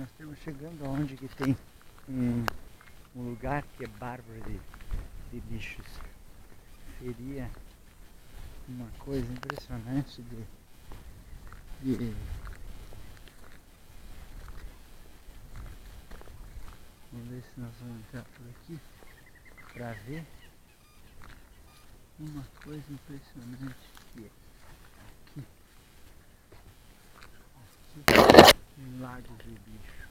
Nós estamos chegando aonde que tem um lugar que é bárbaro de bichos. Seria uma coisa impressionante Vamos ver se nós vamos entrar por aqui para ver uma coisa impressionante que é aqui um lago de bicho.